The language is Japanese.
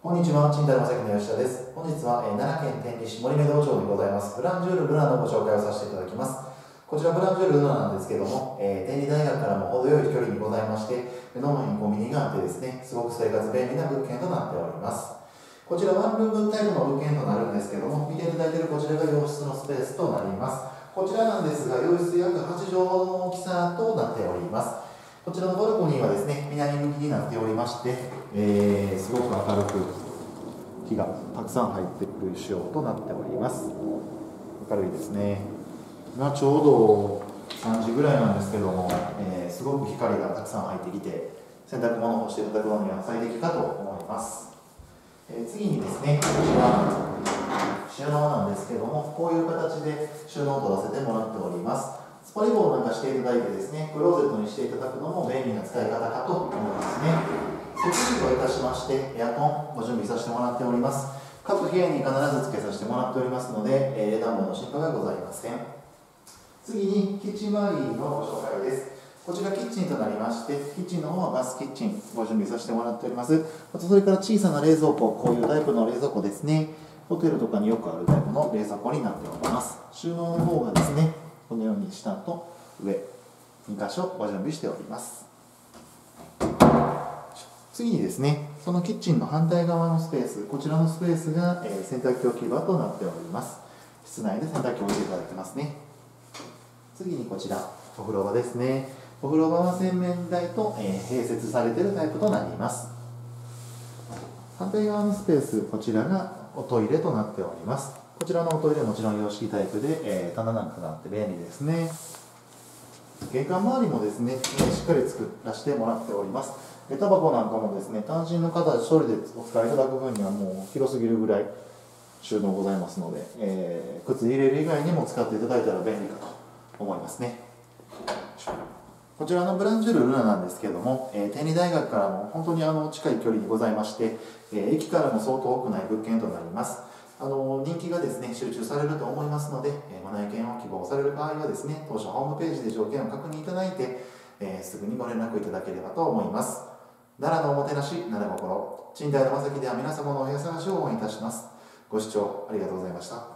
こんにちは、賃貸の正木の吉田です。本日は、奈良県天理市森目道場にございますブランジュールルナのご紹介をさせていただきます。こちらブランジュールルナなんですけども、天理大学からも程よい距離にございまして、目の前にコンビニがあってですね、すごく生活便利な物件となっております。こちらワンルームタイプの物件となるんですけども、見ていただいているこちらが洋室のスペースとなります。こちらなんですが、洋室約8畳ほどの大きさとなっております。こちらのバルコニーはですね、南向きになっておりまして、すごく明るく日がたくさん入ってくる仕様となっております。明るいですね。今ちょうど3時ぐらいなんですけども、すごく光がたくさん入ってきて、洗濯物を干していただくのには最適かと思います。次にですね、こちら収納なんですけども、こういう形で収納を取らせてもらっております。スポリボーなんかしていただいてですね、クローゼットにしていただくのも便利な使い方かと思いますね。設置といたしまして、エアコンご準備させてもらっております。各部屋に必ず付けさせてもらっておりますので、暖房の心配はございません。次にキッチン周りのご紹介です。こちらキッチンとなりまして、キッチンの方はガスキッチンご準備させてもらっております。あとそれから小さな冷蔵庫、こういうタイプの冷蔵庫ですね。ホテルとかによくあるタイプの冷蔵庫になっております。収納の方がですね、このように下と上2箇所ご準備しております。次にですね、そのキッチンの反対側のスペース、こちらのスペースが、洗濯機置き場となっております。室内で洗濯機を置いていただけますね。次にこちら、お風呂場ですね。お風呂場は洗面台と、併設されているタイプとなります。反対側のスペース、こちらがおトイレとなっております。こちらのおトイレもちろん洋式タイプで、棚なんかがあって便利ですね。玄関周りもですね、しっかり作らせてもらっております。下駄箱なんかもですね、単身の方1人でお使いいただく分にはもう広すぎるぐらい収納ございますので、靴入れる以外にも使っていただいたら便利かと思いますね。こちらのブランジュールルナなんですけども、天理大学からも本当に近い距離にございまして、駅からも相当多くない物件となります。人気がですね、集中されると思いますので、ご内見を希望される場合はですね、当社ホームページで条件を確認いただいて、すぐにご連絡いただければと思います。奈良のおもてなし、奈良心、賃貸の正木では皆様のお部屋探しを応援いたします。ご視聴ありがとうございました。